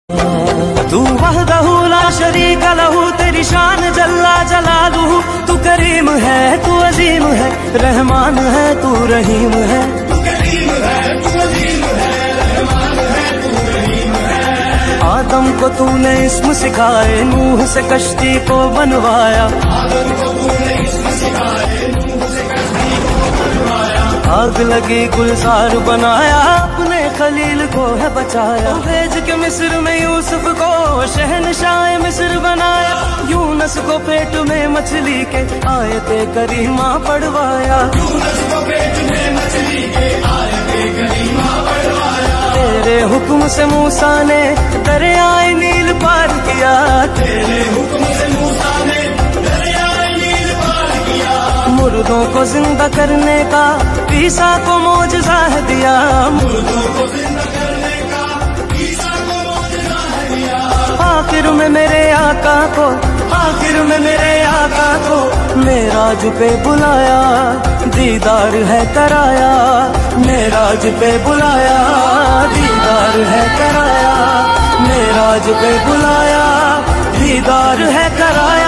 तू वहदहू ला शरीक लहू, तेरी शान जल्ला जलालुहू। तू करीम है, तू अजीम है, रहमान है, तू रहीम है। आदम को तूने इस्म सिखाए, नूह से कश्ती को बनवाया। आग लगी गुलजार बनाया, अपने खलील को है बचाया। भेज के मिस्र में यूसुफ को शहनशाह मिस्र बनाया। यूनस को पेट में मछली के आयते करीमा पढ़वाया। तेरे हुक्म से मूसा ने दरियाए नील पार किया। तेरे हुक्म से मूसा ने दरियाए नील पार किया। मुर्दों को जिंदा करने का ईसा को मौजज़ा दिया। मुर्दों को जिंदा करने का ईसा को मौजज़ा दिया। आखिर में मेरे आका को, आखिर में मेरे आका को मेराज पे बुलाया। दीदार है कराया, मेराज पे बुलाया। दीदार है कराया, मेराज पे बुलाया। दीदार है कराया।